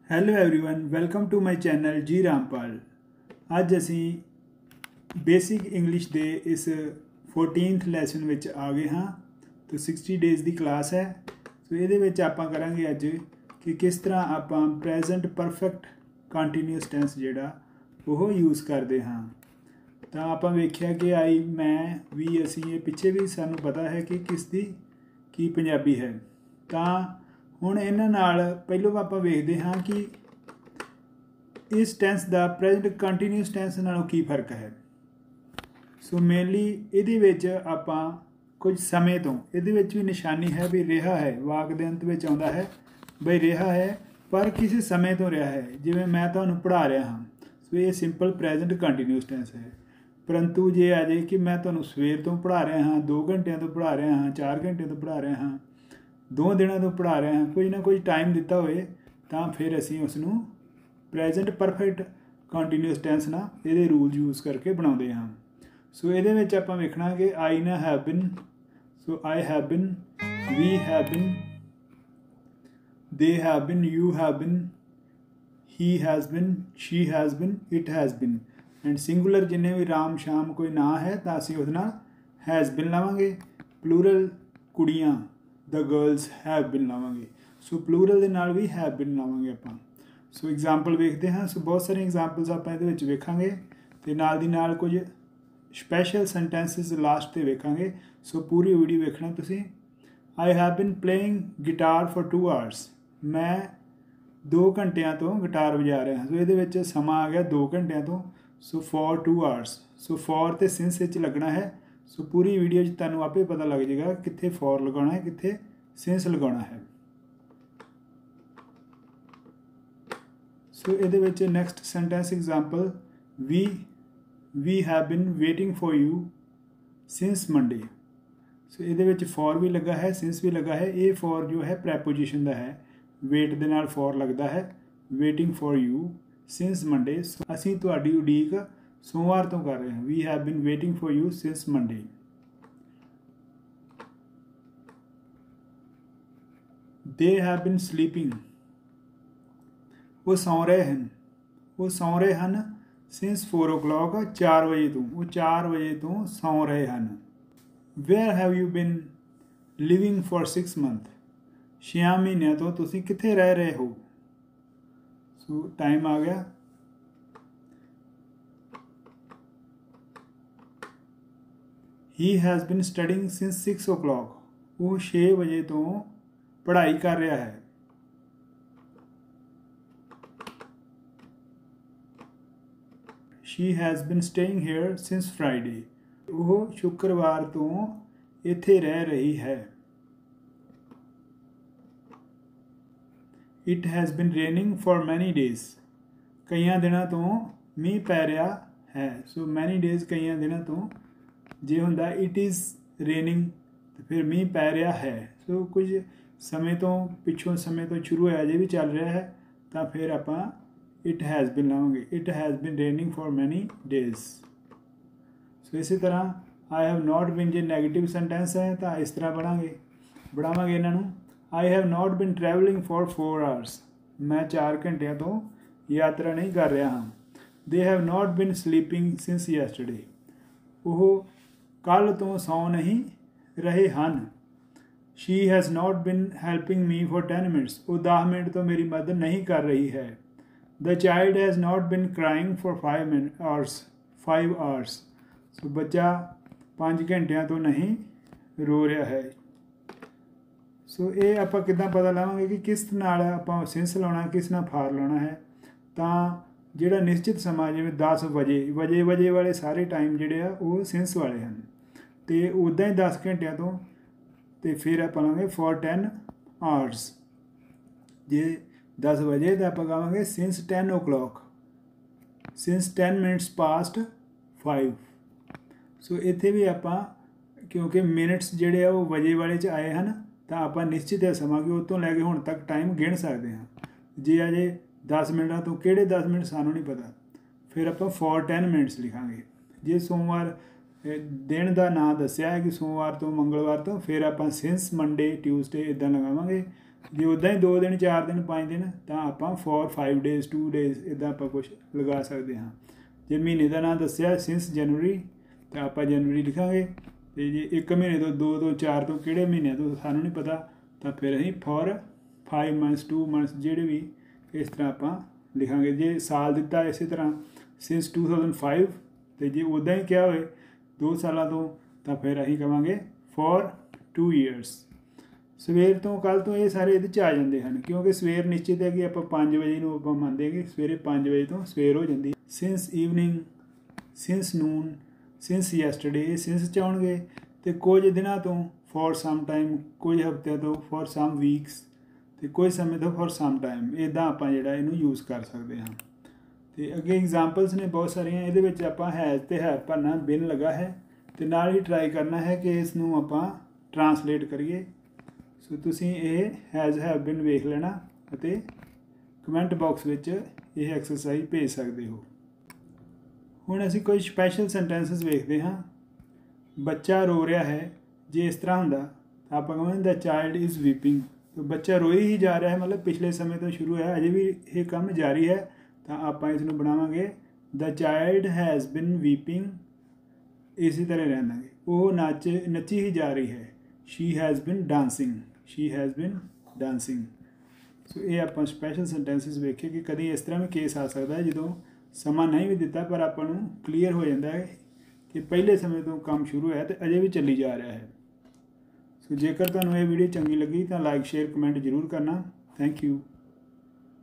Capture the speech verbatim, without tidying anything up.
Hello everyone welcome to my channel G Rampal. ਅੱਜ ਅਸੀਂ basic English ਦੇ ਇਸ फोर्टीनथ ਲੈਸਨ ਵਿੱਚ ਆ ਗਏ ਹਾਂ। तो सिक्सटी ਡੇਜ਼ ਦੀ ਕਲਾਸ ਹੈ। ਸੋ ਇਹਦੇ ਵਿੱਚ ਆਪਾਂ ਕਰਾਂਗੇ ਅੱਜ ਕਿ ਕਿਸ ਤਰ੍ਹਾਂ ਆਪਾਂ ਪ੍ਰੈਜ਼ੈਂਟ ਪਰਫੈਕਟ ਕੰਟੀਨਿਊਸ ਟੈਂਸ ਜਿਹੜਾ ਉਹ ਯੂਜ਼ ਕਰਦੇ ਹਾਂ। ਤਾਂ ਆਪਾਂ ਵੇਖਿਆ ਕਿ ਆਈ ਮੈਂ ਵੀ ਅਸੀਂ ਇਹ ਪਿੱਛੇ ਵੀ ਸਾਨੂੰ ਪਤਾ ਹੈ ਕਿ ਕਿਸ ਦੀ ਕੀ ਪੰਜਾਬੀ ਹੈ। ਤਾਂ ਹੁਣ ਇਹਨਾਂ ਨਾਲ ਪਹਿਲੋਂ ਆਪਾਂ ਵੇਖਦੇ ਹਾਂ ਕਿ ਇਸ ਟੈਂਸ ਦਾ ਪ੍ਰੈਜ਼ੈਂਟ ਕੰਟੀਨਿਊਸ ਟੈਂਸ ਨਾਲੋਂ ਕੀ ਫਰਕ ਹੈ। ਸੋ ਮੇਨਲੀ ਇਹਦੇ ਵਿੱਚ ਆਪਾਂ ਕੁਝ ਸਮੇਂ ਤੋਂ ਇਹਦੇ ਵਿੱਚ ਵੀ ਨਿਸ਼ਾਨੀ ਹੈ ਵੀ ਰਿਹਾ ਹੈ, ਵਾਕ ਦੇ ਅੰਤ ਵਿੱਚ ਆਉਂਦਾ ਹੈ ਬਈ ਰਿਹਾ ਹੈ ਪਰ ਕਿਸੇ ਸਮੇਂ ਤੋਂ ਰਿਹਾ ਹੈ। ਜਿਵੇਂ ਮੈਂ ਤੁਹਾਨੂੰ ਪੜ੍ਹਾ ਰਿਹਾ ਹਾਂ, ਸੋ ਇਹ ਸਿੰਪਲ ਪ੍ਰੈਜ਼ੈਂਟ ਕੰਟੀਨਿਊਸ ਟੈਂਸ ਹੈ। ਪਰੰਤੂ ਜੇ ਆ ਜਾਏ ਕਿ ਮੈਂ ਤੁਹਾਨੂੰ ਸਵੇਰ ਤੋਂ ਪੜ੍ਹਾ ਰਿਹਾ ਹਾਂ, ਦੋ ਘੰਟਿਆਂ ਤੋਂ ਪੜ੍ਹਾ ਰਿਹਾ ਹਾਂ, ਚਾਰ ਘੰਟੇ ਤੋਂ ਪੜ੍ਹਾ ਰਿਹਾ ਹਾਂ, ਦੋ ਦਿਨਾਂ ਤੋਂ ਪੜ੍ਹਾ ਰਹੇ ਹਾਂ, ਕੁਝ ਨਾ ਕੁਝ ਟਾਈਮ ਦਿੱਤਾ ਹੋਏ ਤਾਂ ਫਿਰ ਅਸੀਂ ਉਸ ਨੂੰ ਪ੍ਰੈਜ਼ੈਂਟ ਪਰਫੈਕਟ ਕੰਟੀਨਿਊਸ ਟੈਂਸ ਨਾਲ ਇਹਦੇ ਰੂਲ ਯੂਜ਼ ਕਰਕੇ ਬਣਾਉਂਦੇ ਹਾਂ। ਸੋ ਇਹਦੇ ਵਿੱਚ ਆਪਾਂ ਵੇਖਣਾ ਕਿ ਆਈ ਨਾ ਹੈਵ ਬਿਨ, ਸੋ ਆਈ ਹੈਵ ਬਿਨ, ਵੀ ਹੈਵ ਬਿਨ, ਦੇ ਹੈਵ ਬਿਨ, ਯੂ ਹੈਵ ਬਿਨ, he has been, she has been, it has been. And singular ਜਿੰਨੇ ਵੀ ਰਾਮ ਸ਼ਾਮ ਕੋਈ ਨਾਂ ਹੈ ਤਾਂ ਅਸੀਂ ਉਹਦੇ ਨਾਲ ਹੈਜ਼ ਬਿਨ ਲਾਵਾਂਗੇ। ਪਲੂਰਲ ਕੁੜੀਆਂ ਦ ਗਰਲਸ ਹੈਵ ਬਿਨ ਲਾਵਾਂਗੇ। ਸੋ ਪਲੂਰਲ ਦੇ ਨਾਲ ਵੀ ਹੈਵ ਬਿਨ ਲਾਵਾਂਗੇ ਆਪਾਂ। ਸੋ ਐਗਜ਼ਾਮਪਲ ਵੇਖਦੇ ਹਾਂ। ਸੋ ਬਹੁਤ ਸਾਰੀਆਂ ਐਗਜ਼ਾਮਪਲਸ ਆਪਾਂ ਇਹਦੇ ਵਿੱਚ ਵੇਖਾਂਗੇ ਅਤੇ ਨਾਲ ਦੀ ਨਾਲ ਕੁਝ ਸਪੈਸ਼ਲ ਸੈਂਟੈਂਸਿਸ ਲਾਸਟ 'ਤੇ ਵੇਖਾਂਗੇ। ਸੋ ਪੂਰੀ ਵੀਡੀਓ ਵੇਖਣਾ ਤੁਸੀਂ। I have been playing guitar for two hours, ਮੈਂ ਦੋ ਘੰਟਿਆਂ ਤੋਂ ਗਿਟਾਰ ਵਜਾ ਰਿਹਾ ਹਾਂ। ਸੋ ਇਹਦੇ ਵਿੱਚ ਸਮਾਂ ਆ ਗਿਆ ਦੋ ਘੰਟਿਆਂ ਤੋਂ। So for two hours, so for ਅਤੇ ਸਿੰਸ ਵਿੱਚ ਲੱਗਣਾ ਹੈ। ਸੋ ਪੂਰੀ ਵੀਡੀਓ 'ਚ ਤੁਹਾਨੂੰ ਆਪੇ ਪਤਾ ਲੱਗ ਜਾਏਗਾ ਕਿੱਥੇ ਫॉर ਲਗਾਉਣਾ ਹੈ, ਕਿੱਥੇ ਸਿੰਸ ਲਗਾਉਣਾ ਹੈ। ਸੋ ਇਹਦੇ ਵਿੱਚ ਨੈਕਸਟ ਸੈਂਟੈਂਸ ਐਗਜ਼ਾਮਪਲ, ਵੀ we have been waiting for you since Monday. So ਇਹਦੇ ਵਿੱਚ ਫॉर ਵੀ ਲੱਗਾ ਹੈ, ਸਿੰਸ ਵੀ ਲੱਗਾ ਹੈ। ਇਹ ਫॉर ਜੋ ਹੈ ਪ੍ਰੈਪੋਜੀਸ਼ਨ ਦਾ ਹੈ, ਵੇਟ ਦੇ ਨਾਲ ਫॉर ਲੱਗਦਾ ਹੈ। Waiting for you since Monday, ਅਸੀਂ ਤੁਹਾਡੀ ਉਡੀਕ ਸੋਮਵਾਰ ਤੋਂ ਕਰ ਰਹੇ ਹਾਂ। We have been waiting for you since Monday. They have been sleeping, ਉਹ ਸੌਂ ਰਹੇ ਹਨ, ਉਹ ਸੌਂ ਰਹੇ ਹਨ ਸਿੰਸ ਫੋਰ ਓ ਕਲॉक, ਚਾਰ ਵਜੇ ਤੋਂ, ਉਹ ਚਾਰ ਵਜੇ ਤੋਂ ਸੌਂ ਰਹੇ ਹਨ। Where have you been living for six month, ਛੇ ਮਹੀਨਿਆਂ ਤੋਂ ਤੁਸੀਂ ਕਿੱਥੇ ਰਹਿ ਰਹੇ ਹੋ। ਸੋ ਟਾਈਮ ਆ ਗਿਆ। He has been studying since six o'clock, ਉਹ ਛੇ ਵਜੇ ਤੋਂ ਪੜ੍ਹਾਈ ਕਰ ਰਿਹਾ ਹੈ। She has been staying here since Friday, ਉਹ ਸ਼ੁੱਕਰਵਾਰ ਤੋਂ ਇੱਥੇ ਰਹਿ ਰਹੀ ਹੈ। It has been raining for many days, ਕਈਆਂ ਦਿਨਾਂ ਤੋਂ ਮੀਂਹ ਪੈ ਰਿਹਾ ਹੈ। ਸੋ ਮੈਨੀ ਡੇਜ਼ ਕਈਆਂ ਦਿਨਾਂ ਤੋਂ, ਜੇ ਹੁੰਦਾ ਇਟ ਇਜ਼ ਰੇਨਿੰਗ ਤਾਂ ਫਿਰ ਮੀਂਹ ਪੈ ਰਿਹਾ ਹੈ। ਸੋ ਕੁਝ ਸਮੇਂ ਤੋਂ ਪਿੱਛੋਂ ਸਮੇਂ ਤੋਂ ਸ਼ੁਰੂ ਹੋਇਆ, ਜੇ ਵੀ ਚੱਲ ਰਿਹਾ ਹੈ ਤਾਂ ਫਿਰ ਆਪਾਂ ਇਟ ਹੈਜ਼ ਬਿਨ ਲਾਵਾਂਗੇ। It has been raining for many days. So ਇਸੇ ਤਰ੍ਹਾਂ ਆਈ ਹੈਵ ਨੋਟ ਬਿਨ, ਜੇ ਨੈਗੇਟਿਵ ਸੈਂਟੈਂਸ ਹੈ ਤਾਂ ਇਸ ਤਰ੍ਹਾਂ ਬਣਾਂਗੇ ਬਣਾਵਾਂਗੇ ਇਹਨਾਂ ਨੂੰ। I have not been travelling for four hours, ਮੈਂ ਚਾਰ ਘੰਟਿਆਂ ਤੋਂ ਯਾਤਰਾ ਨਹੀਂ ਕਰ ਰਿਹਾ ਹਾਂ। They have not been sleeping since yesterday, ਉਹ ਕੱਲ੍ਹ ਤੋਂ ਸੌਂ ਨਹੀਂ ਰਹੇ ਹਨ। She has not been helping me for ten minutes, ਉਹ ਦਸ ਮਿੰਟ ਤੋਂ ਮੇਰੀ ਮਦਦ ਨਹੀਂ ਕਰ ਰਹੀ ਹੈ। The child has not been crying for five minute hours five hours, so ਬੱਚਾ ਪੰਜ ਘੰਟਿਆਂ ਤੋਂ ਨਹੀਂ ਰੋ ਰਿਹਾ ਹੈ। ਸੋ ਇਹ ਆਪਾਂ ਕਿੱਦਾਂ ਪਤਾ ਲਾਵਾਂਗੇ ਕਿ ਕਿਸ ਨਾਲ ਆਪਾਂ ਸਿੰਸ ਲਾਉਣਾ, ਕਿਸ ਨਾਲ ਫਾਰ ਲਾਉਣਾ ਹੈ। ਤਾਂ ਜਿਹੜਾ ਨਿਸ਼ਚਿਤ ਸਮਾਂ, ਜਿਵੇਂ ਦਸ ਵਜੇ, ਵਜੇ ਵਜੇ ਵਾਲੇ ਸਾਰੇ ਟਾਈਮ ਜਿਹੜੇ ਆ ਉਹ ਸਿੰਸ ਵਾਲੇ ਹਨ। ਅਤੇ ਉੱਦਾਂ ਹੀ ਦਸ ਘੰਟਿਆਂ ਤੋਂ ਅਤੇ ਫਿਰ ਆਪਾਂ ਲਾਵਾਂਗੇ ਫॉर ਟੈਨ ਆਵਰਸ। ਜੇ ਦਸ ਵਜੇ ਤਾਂ ਆਪਾਂ ਕਹਾਂਗੇ since ten o'clock, since ten minutes past five. So ਇੱਥੇ ਵੀ ਆਪਾਂ ਕਿਉਂਕਿ ਮਿੰਟਸ ਜਿਹੜੇ ਆ ਉਹ ਵਜੇ ਵਾਲੇ 'ਚ ਆਏ ਹਨ ਤਾਂ ਆਪਾਂ ਨਿਸ਼ਚਿਤ ਹੈ ਸਮਾਂ ਕਿ ਉਹ ਤੋਂ ਲੈ ਕੇ ਹੁਣ ਤੱਕ ਟਾਈਮ ਗਿਣ ਸਕਦੇ ਹਾਂ। ਜੇ ਅਜੇ ਦਸ ਮਿੰਟਾਂ ਤੋਂ ਕਿਹੜੇ ਦਸ ਮਿੰਟ ਸਾਨੂੰ ਨਹੀਂ ਪਤਾ, ਫਿਰ ਆਪਾਂ ਫॉर ਟੈਨ ਮਿੰਟਸ ਲਿਖਾਂਗੇ। ਜੇ ਸੋਮਵਾਰ ਦਿਨ ਦਾ ਨਾਂ ਦੱਸਿਆ ਹੈ ਕਿ ਸੋਮਵਾਰ ਤੋਂ ਮੰਗਲਵਾਰ ਤੋਂ, ਫਿਰ ਆਪਾਂ ਸਿੰਸ ਮੰਡੇ ਟਿਊਜ਼ਡੇ ਇੱਦਾਂ ਲਗਾਵਾਂਗੇ। ਜੇ ਉੱਦਾਂ ਹੀ ਦੋ ਦਿਨ ਚਾਰ ਦਿਨ ਪੰਜ ਦਿਨ ਤਾਂ ਆਪਾਂ four five days two days ਇੱਦਾਂ ਆਪਾਂ ਕੁਛ ਲਗਾ ਸਕਦੇ ਹਾਂ। ਜੇ ਮਹੀਨੇ ਦਾ ਨਾਂ ਦੱਸਿਆ ਸਿੰਸ ਜਨਵਰੀ ਤਾਂ ਆਪਾਂ ਜਨਵਰੀ ਲਿਖਾਂਗੇ, ਅਤੇ ਜੇ ਇੱਕ ਮਹੀਨੇ ਤੋਂ ਦੋ ਤੋਂ ਚਾਰ ਤੋਂ ਕਿਹੜੇ ਮਹੀਨਿਆਂ ਤੋਂ ਸਾਨੂੰ ਨਹੀਂ ਪਤਾ ਤਾਂ ਫਿਰ ਅਸੀਂ four five months two months ਜਿਹੜੇ ਵੀ ਇਸ ਤਰ੍ਹਾਂ ਆਪਾਂ ਲਿਖਾਂਗੇ। ਜੇ ਸਾਲ ਦਿੱਤਾ ਇਸੇ ਤਰ੍ਹਾਂ ਸਿੰਸ ਟੂ ਥਾਊਜ਼ੈਂਡ ਫਾਈਵ, ਅਤੇ ਜੇ ਉੱਦਾਂ ਹੀ ਕਿਹਾ ਹੋਵੇ ਦੋ ਸਾਲਾਂ ਤੋਂ ਤਾਂ ਫਿਰ ਅਸੀਂ ਕਹਾਂਗੇ ਫੋਰ ਟੂ ਈਅਰਸ। ਸਵੇਰ ਤੋਂ ਕੱਲ੍ਹ ਤੋਂ ਇਹ ਸਾਰੇ ਇਹਦੇ 'ਚ ਆ ਜਾਂਦੇ ਹਨ, ਕਿਉਂਕਿ ਸਵੇਰ ਨਿਸ਼ਚਿਤ ਹੈ ਕਿ ਆਪਾਂ ਪੰਜ ਵਜੇ ਨੂੰ ਆਪਾਂ ਮੰਨਦੇ ਕਿ ਸਵੇਰੇ ਪੰਜ ਵਜੇ ਤੋਂ ਸਵੇਰ ਹੋ ਜਾਂਦੀ। Since evening, since noon, since yesterday, ਇਹ ਸਿੰਸ 'ਚ ਆਉਣਗੇ। ਅਤੇ ਕੁਝ ਦਿਨਾਂ ਤੋਂ ਫੋਰ ਸਮ ਟਾਈਮ, ਕੁਝ ਹਫ਼ਤਿਆਂ ਤੋਂ ਫੋਰ ਸਮ ਵੀਕਸ, ਅਤੇ ਕੁਝ ਸਮੇਂ ਤੋਂ ਫੋਰ ਸਮ ਟਾਈਮ, ਇੱਦਾਂ ਆਪਾਂ ਜਿਹੜਾ ਇਹਨੂੰ ਯੂਜ਼ ਕਰ ਸਕਦੇ ਹਾਂ। ਅਤੇ ਅੱਗੇ ਐਗਜ਼ਾਮਪਲਸ ਨੇ ਬਹੁਤ ਸਾਰੀਆਂ, ਇਹਦੇ ਵਿੱਚ ਆਪਾਂ ਹੈਜ਼ ਅਤੇ ਹੈਵ ਭਰਨਾ, ਬਿਨ ਲੱਗਾ ਹੈ, ਅਤੇ ਨਾਲ ਹੀ ਟਰਾਈ ਕਰਨਾ ਹੈ ਕਿ ਇਸ ਨੂੰ ਆਪਾਂ ਟਰਾਂਸਲੇਟ ਕਰੀਏ। ਸੋ ਤੁਸੀਂ ਇਹ ਹੈਜ਼ ਹੈਵ ਬਿਨ ਵੇਖ ਲੈਣਾ ਅਤੇ ਕਮੈਂਟ ਬਾਕਸ ਵਿੱਚ ਇਹ ਐਕਸਰਸਾਈਜ਼ ਭੇਜ ਸਕਦੇ ਹੋ। ਹੁਣ ਅਸੀਂ ਕੋਈ ਸਪੈਸ਼ਲ ਸੈਂਟੈਂਸਸ ਵੇਖਦੇ ਹਾਂ। ਬੱਚਾ ਰੋ ਰਿਹਾ ਹੈ, ਜੇ ਇਸ ਤਰ੍ਹਾਂ ਹੁੰਦਾ ਤਾਂ ਆਪਾਂ ਕਹਾਂਗੇ ਦ ਚਾਈਲਡ ਇਜ਼ ਵੀਪਿੰਗ। ਤਾਂ ਬੱਚਾ ਰੋਈ ਹੀ ਜਾ ਰਿਹਾ ਹੈ, ਮਤਲਬ ਪਿਛਲੇ ਸਮੇਂ ਤੋਂ ਸ਼ੁਰੂ ਹੈ, ਅਜੇ ਵੀ ਇਹ ਕੰਮ ਜਾਰੀ ਹੈ, ਤਾਂ ਆਪਾਂ ਇਸ ਨੂੰ ਬਣਾਵਾਂਗੇ ਦ ਚਾਈਲਡ ਹੈਜ਼ ਬਿਨ ਵੀਪਿੰਗ। ਇਸੇ ਤਰ੍ਹਾਂ ਰਹਿਣਾਂਗੇ, ਉਹ ਨੱਚ ਨੱਚੀ ਹੀ ਜਾ ਰਹੀ ਹੈ। She has been dancing, she has been dancing. So ਇਹ ਆਪਾਂ ਸਪੈਸ਼ਲ ਸੈਂਟੈਂਸਿਸ ਵੇਖੇ ਕਿ ਕਦੀ ਇਸ ਤਰ੍ਹਾਂ ਵੀ ਕੇਸ ਆ ਸਕਦਾ ਹੈ ਜਦੋਂ ਸਮਾਂ ਨਹੀਂ ਵੀ ਦਿੱਤਾ ਪਰ ਆਪਾਂ ਨੂੰ ਕਲੀਅਰ ਹੋ ਜਾਂਦਾ ਹੈ ਕਿ ਪਹਿਲੇ ਸਮੇਂ ਤੋਂ ਕੰਮ ਸ਼ੁਰੂ ਹੈ ਅਤੇ ਅਜੇ ਵੀ ਚੱਲੀ ਜਾ ਰਿਹਾ ਹੈ। ਸੋ ਜੇਕਰ ਤੁਹਾਨੂੰ ਇਹ ਵੀਡੀਓ ਚੰਗੀ ਲੱਗੀ ਤਾਂ ਲਾਈਕ ਸ਼ੇਅਰ ਕਮੈਂਟ ਜ਼ਰੂਰ ਕਰਨਾ। Thank you.